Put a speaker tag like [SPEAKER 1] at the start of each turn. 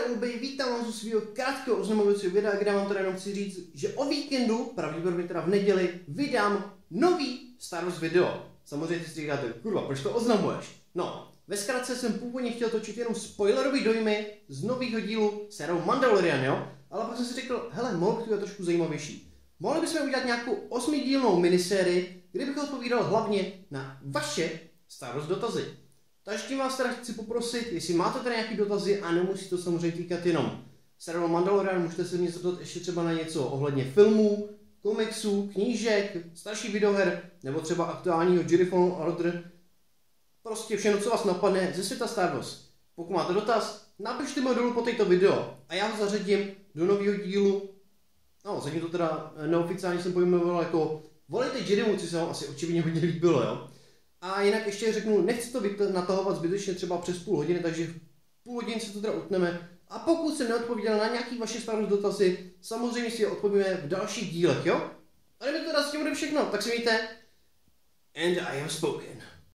[SPEAKER 1] Ulby, vítám vás u svého krátkého oznamovacího videa, kde vám teda jenom chci říct, že o víkendu, pravděpodobně teda v neděli, vydám nový Star Wars video. Samozřejmě si říkáte, kurva, proč to oznamuješ? No, ve zkratce jsem původně chtěl točit jenom spoilerový dojmy z nového dílu seriálu Mandalorian, jo? Ale pak jsem si řekl, hele, mohl bych to trošku zajímavější. Mohli bychom udělat nějakou 8dílnou minisérii, kde bych odpovídal hlavně na vaše Star Wars dotazy. Takže tím vás teda chci poprosit, jestli máte tady nějaký dotazy a nemusí to samozřejmě týkat jenom seriálu Mandalorian, můžete se mě zeptat ještě třeba na něco ohledně filmů, komiksů, knížek, starších videoher, nebo třeba aktuálního Jedi Fallen Order. Prostě všechno, co vás napadne ze světa Star Wars. Pokud máte dotaz, napište mi dolů po této video a já ho zařadím do nového dílu. No, zatím to teda neoficiálně jsem pojmenoval jako Volejte Jedimu, což se vám asi očividně hodně líbilo, jo. A jinak ještě řeknu, nechci to natahovat zbytečně třeba přes půl hodiny, takže v půl hodiny se to teda utneme. A pokud jsem neodpověděl na nějaký vaše Star Wars dotazy, samozřejmě si je odpovíme v dalších dílech, jo? A kdyby to teda s tím bude všechno, tak si mějte. And I have spoken.